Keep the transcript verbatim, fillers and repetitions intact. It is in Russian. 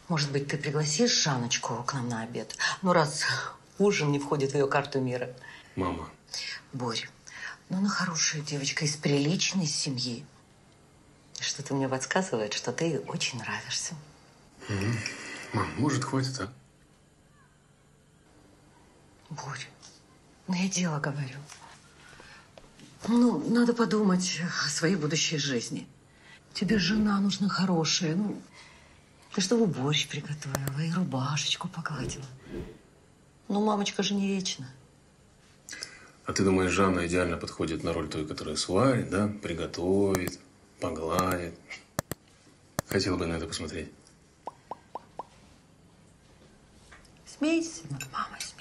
Может быть, ты пригласишь Жанночку к нам на обед? Ну, раз ужин не входит в ее карту мира. Мама. Борь, ну она хорошая девочка из приличной семьи. Что-то мне подсказывает, что ты ей очень нравишься. Угу. Мам, может, хватит, а? Борь, ну я дело говорю. Ну, надо подумать о своей будущей жизни. Тебе жена нужна хорошая, ну, ты чтобы борщ приготовила и рубашечку погладила. Ну, мамочка же не вечно. А ты думаешь, Жанна идеально подходит на роль той, которая сварит, да? Приготовит, погладит. Хотела бы на это посмотреть. Смейся над мамой.